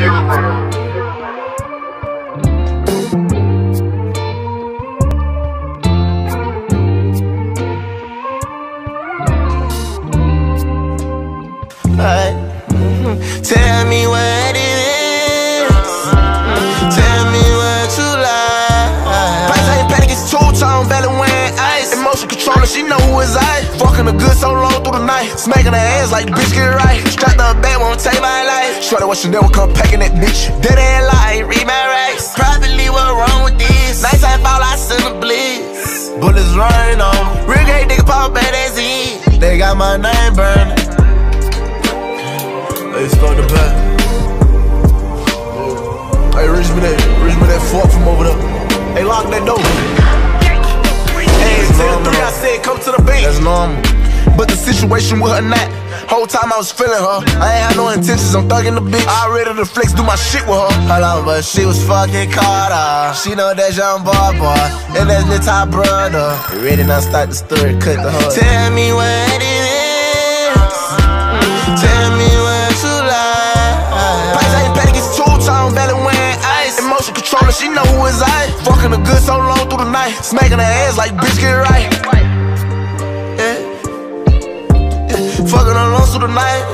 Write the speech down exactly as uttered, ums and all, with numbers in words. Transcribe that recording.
Hey. Tell me what it is. Tell me what you like. Price ain't panic, it's two-tone, belly wearing ice. Emotion controller, she know who is I. Fucking the good so long through the night. Smacking her ass like the bitch get it right. Strapped to her back, won't take my life. Shorty what Chanel will come packing that bitch. Dead ain't lie, read my rights. Privately, what wrong with this? Nights I fall, I send a bliss. Bullets rain on me. Real gay nigga pop bad as he. They got my name burning. Hey, start the back. Hey, reach me that, reach me that fork from over there. Hey, lock that door. Hey, to the three, I said, come to the beat. That's normal. But the situation with her not. Whole time I was feeling her. I ain't had no intentions, I'm thugging the bitch. I ready to flex, do my shit with her. Hold on, but she was fucking caught up. She know that Youngboy boy, and that's the top brother. You ready now? Start the story, cut the hood. Tell me what it is. Tell me what you like. Price ain't panic, it's two-tone, belly wearing ice. Emotion controller, she know who is I. Fucking the good so long through the night. Smacking her ass like bitch get it right. Yeah. Yeah. Fucking her long through the night.